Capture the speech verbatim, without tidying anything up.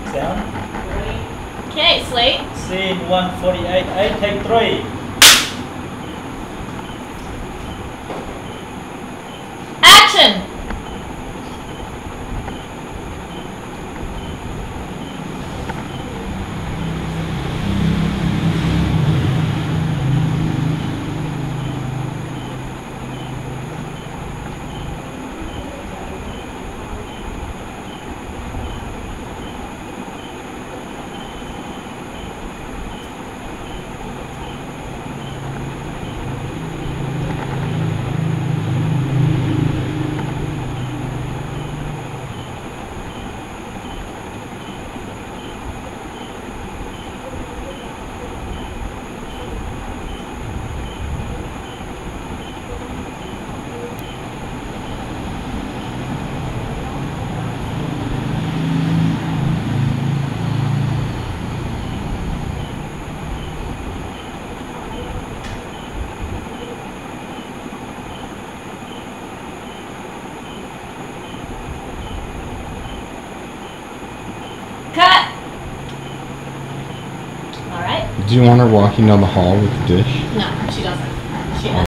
Sound. Okay, Slate. Scene one forty-eight A, take three. Action! Cut! Alright. Do you want her walking down the hall with the dish? No, she doesn't. She